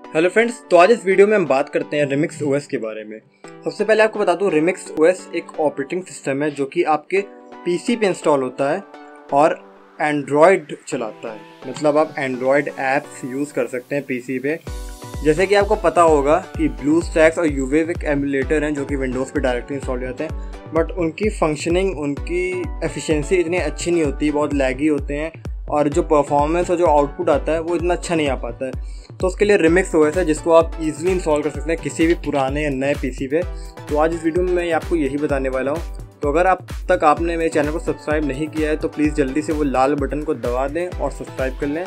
Hello friends, तो आज इस वीडियो में हम बात करते हैं RemixOS के बारे में। सबसे पहले आपको बता दूं, RemixOS एक ऑपरेटिंग सिस्टम है जो कि आपके पीसी पे इंस्टॉल होता है और एंड्रॉयड चलाता है। मतलब आप एंड्रॉयड ऐप्स यूज़ कर सकते हैं पीसी पे। जैसे कि आपको पता होगा कि ब्लूस्टैक्स और यूवेविक एमुलेटर हैं जो कि विंडोज़ पे डायरेक्टली इंस्टॉल हो जाते हैं, बट उनकी फंक्शनिंग, उनकी एफिशिएंसी इतनी अच्छी नहीं होती, बहुत लैगी होते हैं और जो परफॉर्मेंस और जो आउटपुट आता है वो इतना अच्छा नहीं आ पाता है। तो उसके लिए RemixOS है जिसको आप इजीली इंस्टॉल कर सकते हैं किसी भी पुराने या नए पीसी पे। तो आज इस वीडियो में मैं आपको यही बताने वाला हूँ। तो अगर अब तक आपने मेरे चैनल को सब्सक्राइब नहीं किया है तो प्लीज़ जल्दी से वो लाल बटन को दबा दें और सब्सक्राइब कर लें।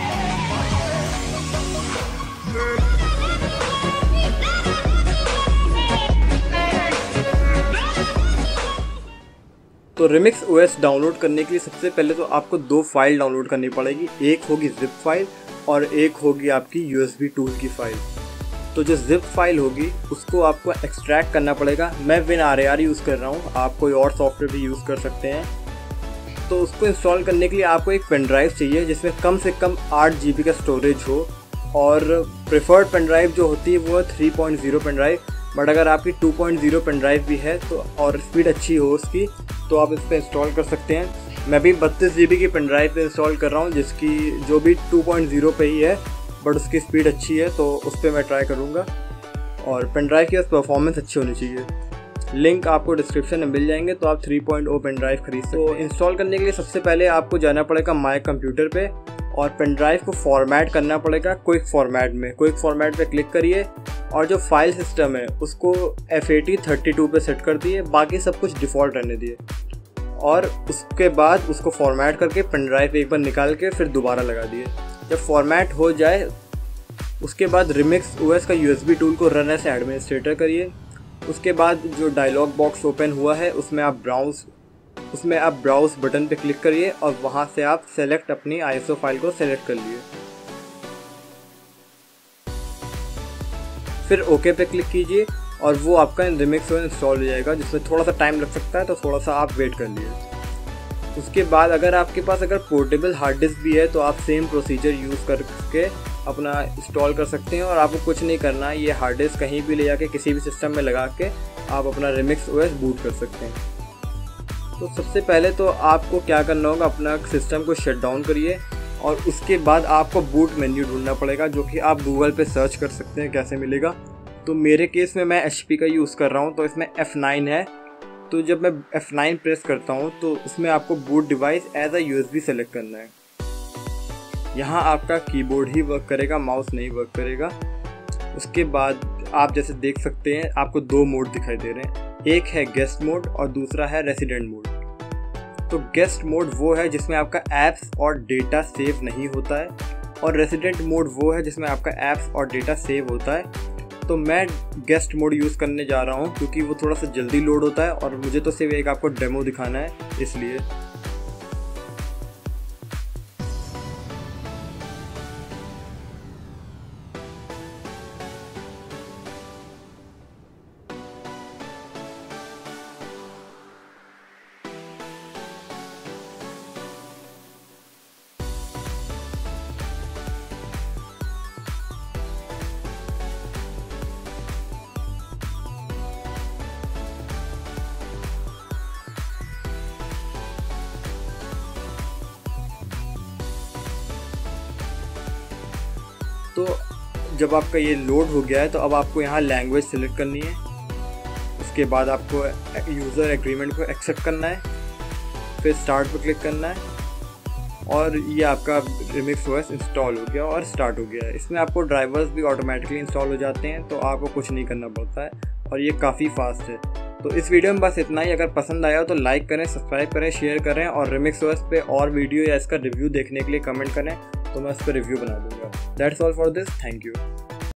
तो RemixOS डाउनलोड करने के लिए सबसे पहले तो आपको दो फाइल डाउनलोड करनी पड़ेगी। एक होगी जिप फाइल और एक होगी आपकी USB टूल की फाइल। तो जो जिप फाइल होगी उसको आपको एक्सट्रैक्ट करना पड़ेगा। मैं WinRAR यूज़ कर रहा हूँ, आप कोई और सॉफ्टवेयर भी यूज़ कर सकते हैं। तो उसको इंस्टॉल करने के लिए आपको एक पेन ड्राइव चाहिए जिसमें कम से कम 8 GB का स्टोरेज हो, और प्रेफर्ड पेन ड्राइव जो होती है वो 3.0 पेन ड्राइव। बट अगर आपकी 2.0 पेन ड्राइव भी है तो और स्पीड अच्छी हो उसकी तो आप इस पर इंस्टॉल कर सकते हैं। मैं भी 32 GB की पेन ड्राइव पे इंस्टॉल कर रहा हूँ जिसकी जो भी 2.0 पे ही है, बट उसकी स्पीड अच्छी है तो उस पर मैं ट्राई करूँगा। और पेन ड्राइव की परफॉर्मेंस अच्छी होनी चाहिए। लिंक आपको डिस्क्रिप्शन में मिल जाएंगे तो आप 3.0 पेन ड्राइव खरीद सकते हैं। तो इंस्टॉल करने के लिए सबसे पहले आपको जाना पड़ेगा माई कंप्यूटर पे और पेन ड्राइव को फॉर्मेट करना पड़ेगा क्विक फॉर्मेट में। क्विक फॉर्मेट पे क्लिक करिए और जो फाइल सिस्टम है उसको FAT32 पे सेट कर दिए, बाकी सब कुछ डिफ़ॉल्ट रहने दिए। और उसके बाद उसको फॉर्मेट करके पेन ड्राइव एक बार निकाल के फिर दोबारा लगा दिए। जब फॉर्मेट हो जाए उसके बाद RemixOS का USB टूल को रन एज एडमिनिस्ट्रेटर करिए। उसके बाद जो डायलॉग बॉक्स ओपन हुआ है उसमें आप ब्राउज़ बटन पे क्लिक करिए और वहाँ से आप सेलेक्ट अपनी ISO फाइल को सेलेक्ट कर लिए। फिर ओके पे क्लिक कीजिए और वो आपका RemixOS इंस्टॉल हो जाएगा, जिसमें थोड़ा सा टाइम लग सकता है तो थोड़ा सा आप वेट कर लिए। उसके बाद अगर आपके पास पोर्टेबल हार्ड डिस्क भी है तो आप सेम प्रोसीजर यूज़ करके अपना इंस्टॉल कर सकते हैं और आपको कुछ नहीं करना है। ये हार्ड डिस्क कहीं भी ले जाके किसी भी सिस्टम में लगा के आप अपना RemixOS बूट कर सकते हैं। तो सबसे पहले तो आपको क्या करना होगा, अपना सिस्टम को शट डाउन करिए और उसके बाद आपको बूट मेन्यू ढूंढना पड़ेगा जो कि आप गूगल पे सर्च कर सकते हैं कैसे मिलेगा। तो मेरे केस में मैं HP का यूज़ कर रहा हूँ तो इसमें F9 है। तो जब मैं F9 प्रेस करता हूँ तो उसमें आपको boot device as a USB select करना है। यहाँ आपका कीबोर्ड ही वर्क करेगा, माउस नहीं वर्क करेगा। उसके बाद आप जैसे देख सकते हैं आपको दो मोड दिखाई दे रहे हैं, एक है गेस्ट मोड और दूसरा है रेसिडेंट मोड। तो गेस्ट मोड वो है जिसमें आपका ऐप्स और डेटा सेव नहीं होता है, और रेसिडेंट मोड वो है जिसमें आपका ऐप्स और डेटा सेव होता है। तो मैं गेस्ट मोड यूज़ करने जा रहा हूँ क्योंकि वो थोड़ा सा जल्दी लोड होता है और मुझे तो सिर्फ एक आपको डेमो दिखाना है इसलिए। तो जब आपका ये लोड हो गया है तो अब आपको यहाँ लैंग्वेज सेलेक्ट करनी है। उसके बाद आपको यूज़र एग्रीमेंट को एक्सेप्ट करना है, फिर स्टार्ट पर क्लिक करना है और ये आपका RemixOS इंस्टॉल हो गया और स्टार्ट हो गया है। इसमें आपको ड्राइवर्स भी ऑटोमेटिकली इंस्टॉल हो जाते हैं तो आपको कुछ नहीं करना पड़ता है और ये काफ़ी फास्ट है। तो इस वीडियो में बस इतना ही। अगर पसंद आया हो तो लाइक करें, सब्सक्राइब करें, शेयर करें और RemixOS पे और वीडियो या इसका रिव्यू देखने के लिए कमेंट करें तो मैं इस पर रिव्यू बना दूंगा। That's all for this, thank you.